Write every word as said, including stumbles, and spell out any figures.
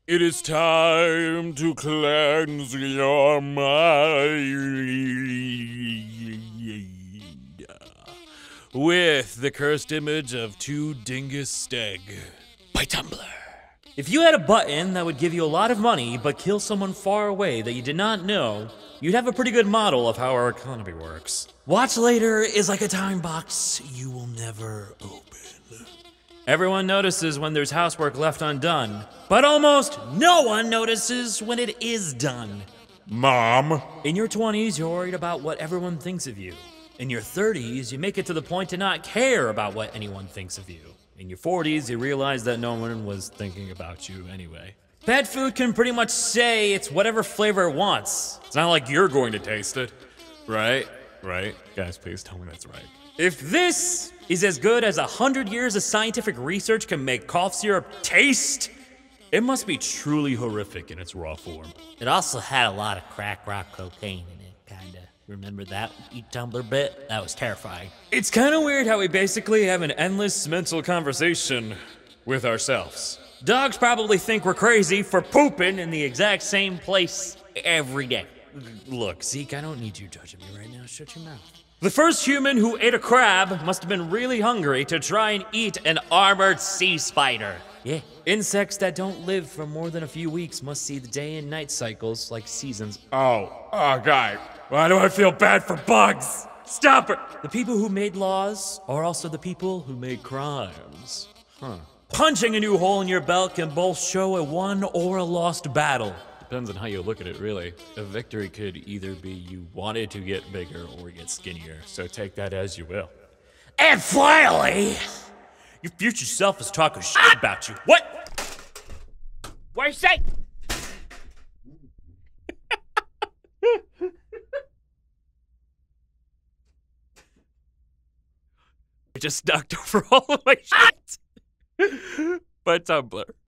It is time to cleanse your mind with the cursed image of two dingus steg by Tumblr. If you had a button that would give you a lot of money but kill someone far away that you did not know, you'd have a pretty good model of how our economy works. Watch later is like a time box you will never open. Everyone notices when there's housework left undone, but almost no one notices when it is done. Mom. In your twenties, you're worried about what everyone thinks of you. In your thirties, you make it to the point to not care about what anyone thinks of you. In your forties, you realize that no one was thinking about you anyway. Pet food can pretty much say it's whatever flavor it wants. It's not like you're going to taste it. Right? Right? Guys, please tell me that's right. If this is as good as a hundred years of scientific research can make cough syrup taste, it must be truly horrific in its raw form. It also had a lot of crack rock cocaine in it, kinda. Remember that Eat Tumblr bit? That was terrifying. It's kind of weird how we basically have an endless mental conversation with ourselves. Dogs probably think we're crazy for pooping in the exact same place every day. Look, Zeke, I don't need you judging me right now. Shut your mouth. The first human who ate a crab must have been really hungry to try and eat an armored sea spider. Yeah. Insects that don't live for more than a few weeks must see the day and night cycles like seasons. Oh, oh, guy. Why do I feel bad for bugs? Stop it! The people who made laws are also the people who made crimes. Huh. Punching a new hole in your belt can both show a won or a lost battle. Depends on how you look at it, really. A victory could either be you wanted to get bigger or get skinnier, so take that as you will. And finally, your future self is talking shit ah! about you. What? What you say? I just knocked over all of my shit. By Tumblr.